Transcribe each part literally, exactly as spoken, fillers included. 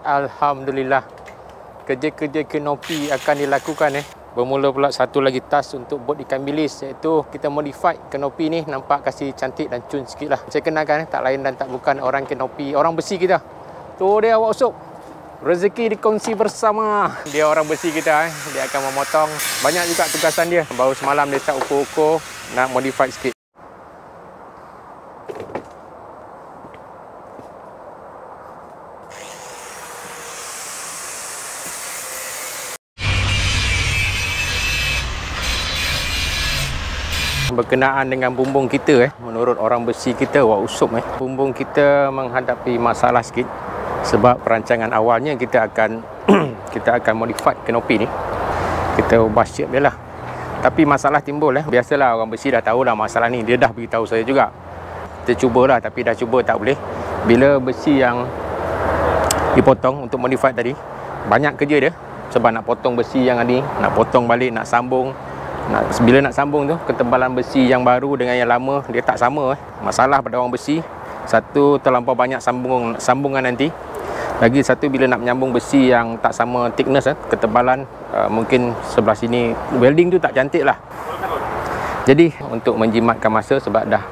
Alhamdulillah, kerja-kerja kanopi akan dilakukan eh. Bermula pula satu lagi task untuk bot ikan bilis, iaitu kita modify kanopi ni nampak kasih cantik dan cun sikit lah. Saya kenalkan eh, tak lain dan tak bukan orang kanopi, orang besi kita. Tu dia awak usuk. Rezeki dikongsi bersama. Dia orang besi kita eh. Dia akan memotong. Banyak juga tugasan dia. Baru semalam dia start ukur-ukur nak modify sikit. Berkenaan dengan bumbung kita eh, menurut orang besi kita, wak usup eh, bumbung kita menghadapi masalah sikit. Sebab perancangan awalnya kita akan kita akan modify kanopi ni, kita ubah shape dia lah. Tapi masalah timbul eh. Biasalah orang besi dah tahu dah masalah ni, dia dah beritahu saya juga. Kita cubalah, tapi dah cuba tak boleh. Bila besi yang dipotong untuk modify tadi, banyak kerja dia. Sebab nak potong besi yang ni, nak potong balik, nak sambung. Nak, bila nak sambung tu, ketebalan besi yang baru dengan yang lama dia tak sama eh. Masalah pada orang besi, satu terlampau banyak sambung, sambungan nanti. Lagi satu, bila nak menyambung besi yang tak sama thickness eh, ketebalan, uh, mungkin sebelah sini welding tu tak cantik lah. Jadi untuk menjimatkan masa, sebab dah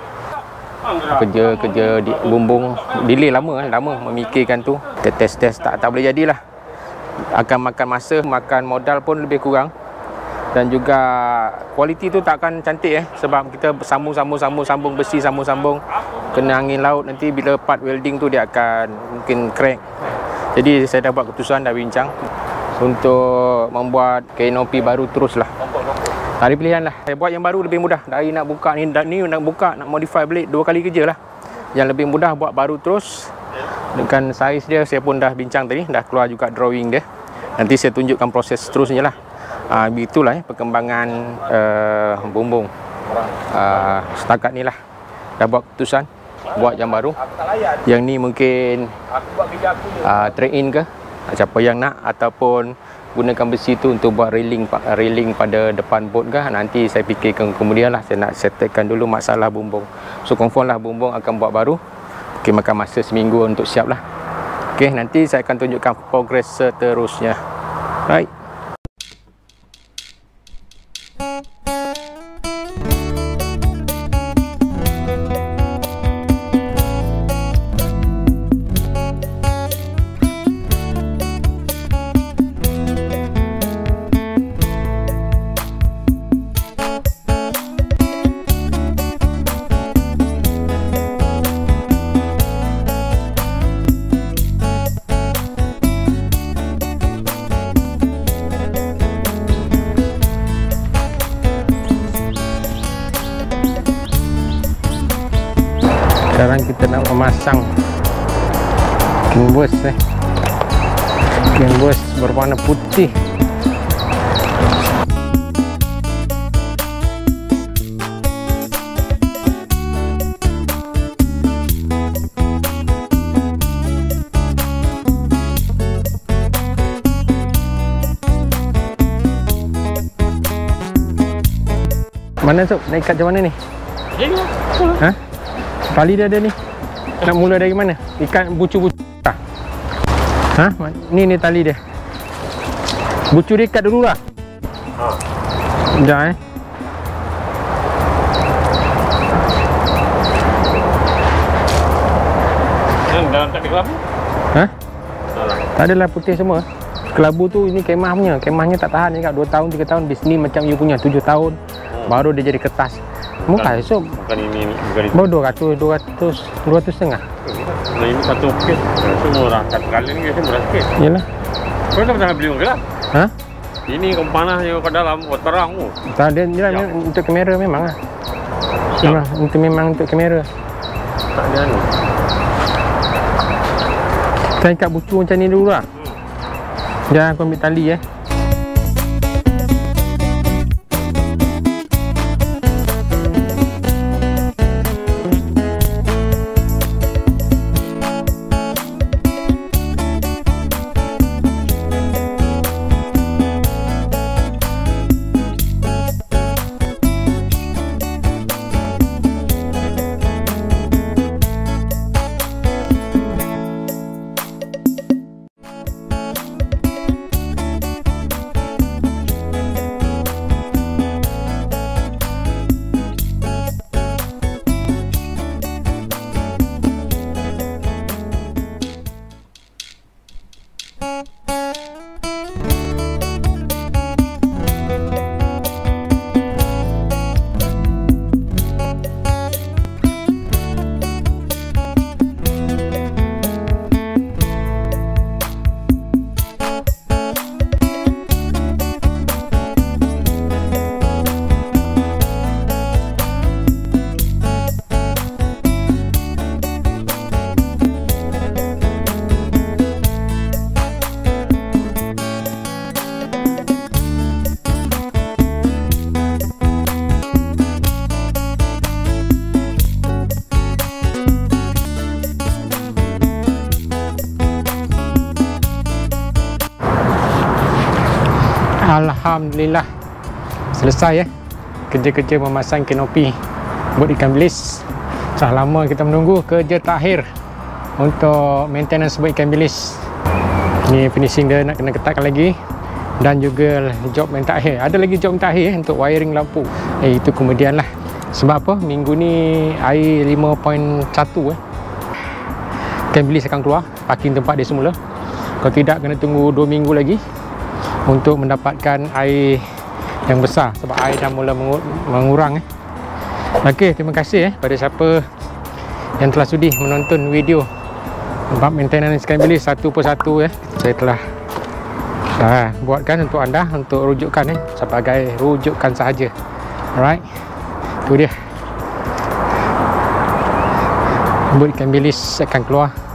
kerja-kerja di bumbung delay lama eh, lama memikirkan tu, kita test-test tak, tak boleh jadilah. Akan makan masa, makan modal pun lebih kurang. Dan juga kualiti tu tak akan cantik eh, sebab kita sambung-sambung-sambung sambung besi, sambung-sambung kena angin laut, nanti bila part welding tu dia akan mungkin crack. Jadi saya dah buat keputusan, dah bincang untuk membuat kanopi baru terus lah. Tak ada pilihan lah, saya buat yang baru lebih mudah. Dari nak buka ni, ni nak buka, nak modify balik, dua kali kerja lah. Yang lebih mudah buat baru terus. Dengan saiz dia saya pun dah bincang tadi, dah keluar juga drawing dia. Nanti saya tunjukkan proses seterusnya lah. Uh, begitulah eh, perkembangan uh, bumbung uh, setakat ni lah. Dah buat keputusan buat yang baru. Yang ni mungkin uh, trade in ke, siapa yang nak, ataupun gunakan besi tu untuk buat railing railing pada depan bot ke. Nanti saya fikirkan kemudian lah. Saya nak settlekan dulu masalah bumbung. So confirm lah bumbung akan buat baru. Mungkin makan masa seminggu untuk siap lah. Okay, nanti saya akan tunjukkan progress seterusnya. Right. Sekarang kita nak memasang canvas eh. Canvas berwarna putih. Mana Sob? Nak ikat macam mana ni? Ha? Tali dia ada ni. Nak mula dari mana? Ikat bucu-bucu. Ha? Ni ni tali dia. Bucu dia ikat dulu lah. Ha. Sekejap eh. Yang dalam tak ada kelabu? Ha? Dalam. Tak adalah, putih semua. Kelabu tu ini kemah punya. Kemahnya tak tahan juga. dua tahun, tiga tahun. Bis ni macam you punya tujuh tahun. Hmm. Baru dia jadi kertas. Bukan, so bukan ini, bukan itu. Baru dua ratus, dua ratus, dua ratus setengah. Nah, ini satu kit. Itu murah. Satu kali ni biasanya murah sikit. Yalah. Kau tak pernah beli gelap? Ha? Ini kau panasnya kat dalam, buat terang tu. Tak, dia, dia ya. Untuk kamera memang lah. Memang, untuk memang untuk kamera. Tak ada ni. Kita ikat bucu macam ni dulu lah. Hmm. Jangan aku ambil tali eh. Alhamdulillah selesai ya kerja-kerja memasang kanopi bot ikan bilis. Dah lama kita menunggu kerja terakhir untuk maintenance bot ikan bilis. Ni finishing dia nak kena ketatkan lagi, dan juga job yang terakhir. Ada lagi job yang terakhir eh, untuk wiring lampu. Eh itu kemudian lah. Sebab apa? Minggu ni air lima perpuluhan satu eh. Ikan bilis akan keluar parking tempat dia semula. Kalau tidak kena tunggu dua minggu lagi untuk mendapatkan air yang besar, sebab air dah mula mengurang eh. Okey, terima kasih eh pada siapa yang telah sudi menonton video bab maintenance ikan bilis satu persatu eh. Saya telah uh, buatkan untuk anda, untuk rujukan eh, sebagai rujukan sahaja. Alright, tu dia bot ikan bilis akan keluar